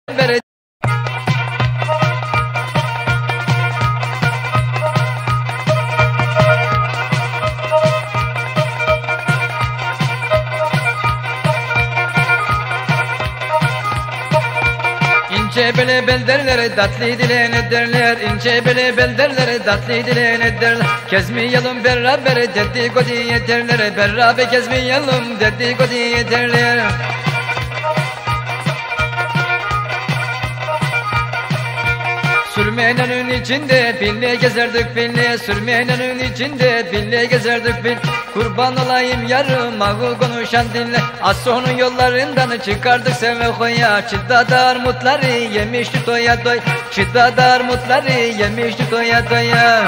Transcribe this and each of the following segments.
beri. İnce bele bel derler, tatlı dile ne derler? İnce bele bel derler, tatlı dile ne derler? Kezmeyelim beraber, dedikodu yeterler. Beraber kezmeyelim, dedikodu yeterler. Sürmeyenin içinde bille gezerdik bille, sürmeyenin içinde bille gezerdik bille. Kurban olayım yarım ağıl konuşan dinle, az sonun yollarından çıkardık seve koya. Çıdada armutları yemiştik doya doy, çıdada armutları yemiştik doya doya.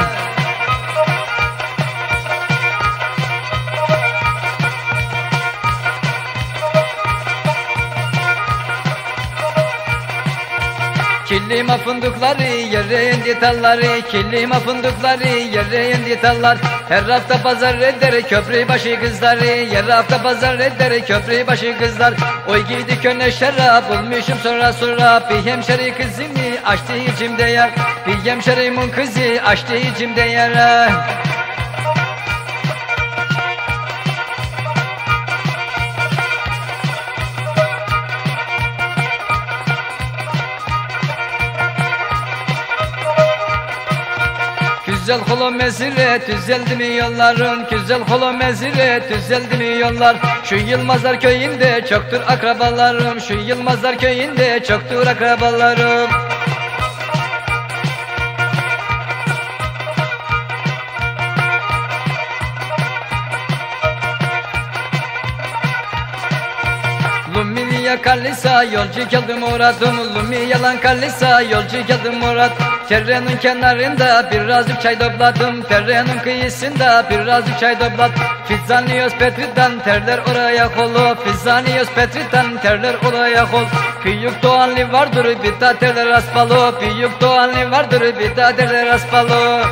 Kilima fındıkları yere indi talları, kilima fındıkları yere indi tallar. Her hafta pazar eder köprü başı kızları, her hafta pazar eder köprü başı kızlar. Oy gidi köne şarap bulmuşum sonra sonra, bir hemşeri kızımı açtı içimde yar, bir hemşerimin kızı açtı içimde yara. Güzel kolum mezire düzeldi mi yolların, güzel kolum mezire düzeldi mi yollar? Şu Yılmazlar köyünde çoktur akrabalarım, şu Yılmazlar köyünde çoktur akrabalarım. Lumiya kallisa yolcu geldim uğradım, Lumi yalan kallisa yolcu geldim uğradım. Terrenin kenarında birazcık çay topladım, terrenin kıyısında birazcık çay topladım. Fizzanios Petri'den terler oraya kolu, Fizzanios Petri'den terler oraya kol. Büyük doğanlı vardır bir ta terler aspalı, büyük doğanlı vardır bir ta terler aspalı.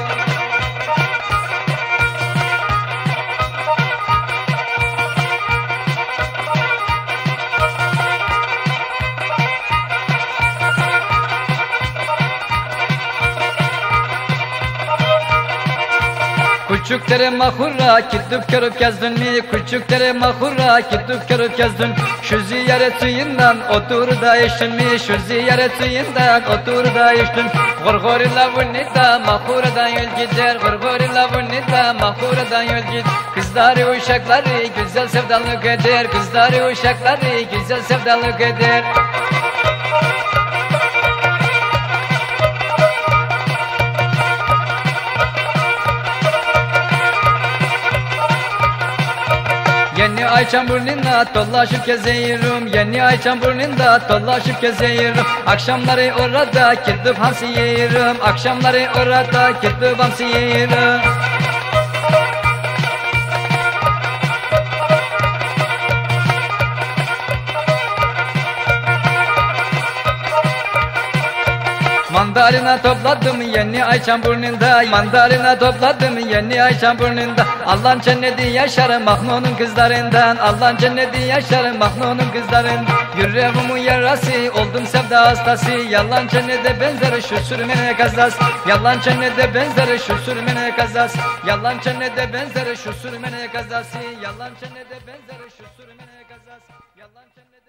Küçük dere mahura gidip görüp gezdin mi? Küçük dere mahura gidip görüp gezdin. Şu ziyaret suyundan otur da içtin mi? Şu ziyaret suyundan otur da içtin. Gırgırla vunida mahuradan yol gider, gırgırla vunida mahuradan yol gider. Kızları uşakları güzel sevdalık eder, kızları uşakları güzel sevdalık eder. Yeni ay çamburunda dolaşıp gezeyirim, yeni ay çamburunda dolaşıp gezeyirim. Akşamları orada gidip hamsi yerim, akşamları orada gidip hamsi yerim. Mandalina topladım yeni ay çamburunda, mandalina topladım yeni ay çamburunda. Allah'ın cenneti yaşarım Mahmun'un kızlarından, Allah'ın cenneti yaşarım Mahmun'un kızlarından. Yüreğimin yarası oldum sevda hastası, yalan cennete benzer şu sürmene kazas, yalan cennete benzer şu sürmene kazas, yalan cennete benzer şu sürmene kazası, yalan cennete benzer şu sürmene kazas, yalan cennete